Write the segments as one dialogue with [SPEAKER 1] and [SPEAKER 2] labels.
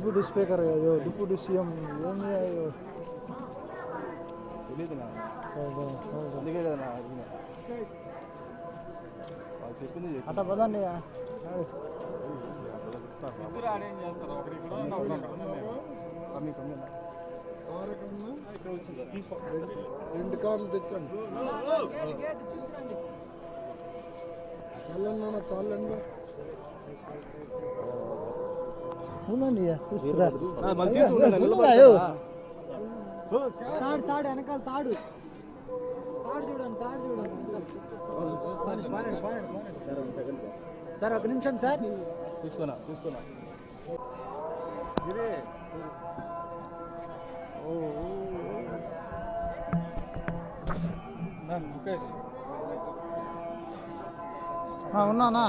[SPEAKER 1] Deputy speaker అయ్యో deputy CM ఏమి అయ్యో
[SPEAKER 2] తెలియదు నా అందుకే కదా నా వాళ్ళు చెప్పింది
[SPEAKER 1] అట్లా పదండి రెండు కార్లు తెచ్చండి కాళ్ళన్నా కాళ్ళంగా అవునండి తీసుకురా తాడు వెనకాల తాడు చూడండి సార్ ఒక నిమిషం సార్
[SPEAKER 2] తీసుకున్నా ఇదే ముఖేష్
[SPEAKER 1] ఉన్నానా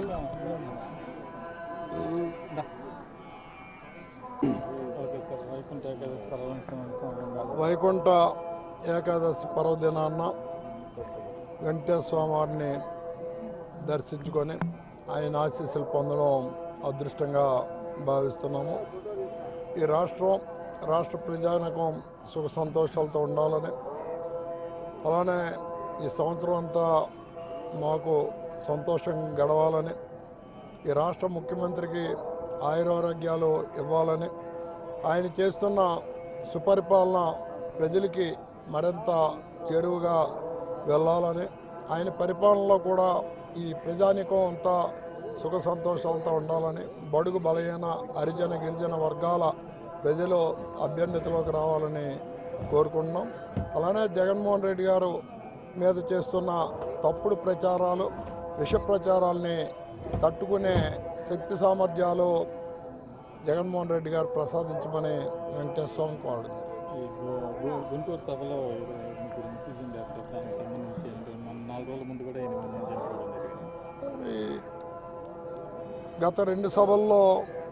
[SPEAKER 1] వైకుంఠ ఏకాదశి పర్వదినాన్న వెంకటేశ్వర స్వామివారిని దర్శించుకొని ఆయన ఆశీస్సులు పొందడం అదృష్టంగా భావిస్తున్నాము. ఈ రాష్ట్ర ప్రజానికం సుఖ సంతోషాలతో ఉండాలని, అలానే ఈ సంవత్సరం అంతా మాకు సంతోషంగా గడవాలని, ఈ రాష్ట్ర ముఖ్యమంత్రికి ఆయురారోగ్యాలు ఇవ్వాలని, ఆయన చేస్తున్న సుపరిపాలన ప్రజలకి మరింత చేరువుగా వెళ్ళాలని, ఆయన పరిపాలనలో కూడా ఈ ప్రజానికం అంతా సుఖ సంతోషాలతో ఉండాలని, బడుగు బలహీన హరిజన గిరిజన వర్గాల ప్రజలు అభ్యున్నతిలోకి రావాలని కోరుకుంటున్నాం. అలానే జగన్మోహన్ రెడ్డి గారు మీద చేస్తున్న తప్పుడు ప్రచారాలు, విష ప్రచారాలని తట్టుకునే శక్తి సామర్థ్యాలు జగన్మోహన్ రెడ్డి గారు ప్రసాదించమని వెంకటేశ్వర స్వామి కోరడం.
[SPEAKER 2] గుంటూరు సభలో సంబంధించి 4 రోజుల ముందు కూడా
[SPEAKER 1] గత 2 సభల్లో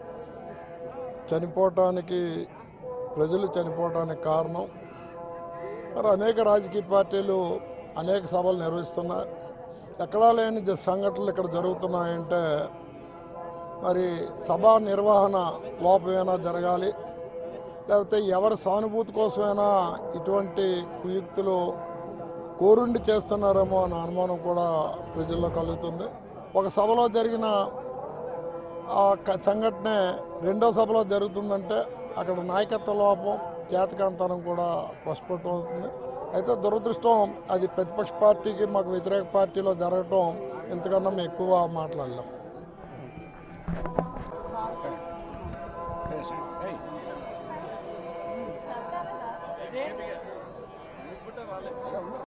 [SPEAKER 1] ప్రజలు చనిపోవటానికి కారణం మరి అనేక రాజకీయ పార్టీలు అనేక సభలు నిర్వహిస్తున్నాయి. ఎక్కడా లేని సంఘటనలు ఇక్కడ జరుగుతున్నాయంటే మరి సభా నిర్వహణ లోపమైనా జరగాలి, లేకపోతే ఎవరి సానుభూతి కోసమైనా ఇటువంటి కుయుక్తులు కోరుండి చేస్తున్నారేమో అన్న అనుమానం కూడా ప్రజల్లో కలుగుతుంది. ఒక సభలో జరిగిన ఆ సంఘటనే 2వ సభలో జరుగుతుందంటే అక్కడ నాయకత్వ లోపం, చేతకాంతనం కూడా ప్రస్ఫుటమవుతుంది. అయితే దురదృష్టం అది ప్రతిపక్ష పార్టీకి మాకు వ్యతిరేక పార్టీలో జరగటం ఇంతకన్నా మేము ఎక్కువ మాట్లాడలేం.